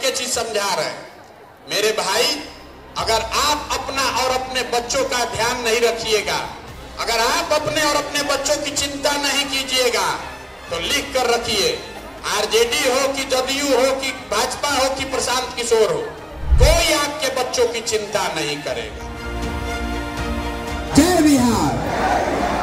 के चीज समझा रहे हैं। मेरे भाई, अगर आप अपना और अपने बच्चों का ध्यान नहीं रखिएगा, अगर आप अपने और अपने बच्चों की चिंता नहीं कीजिएगा, तो लिख कर रखिए, आरजेडी हो कि जदयू हो कि भाजपा हो कि प्रशांत किशोर हो, कोई आपके बच्चों की चिंता नहीं करेगा। जय बिहार।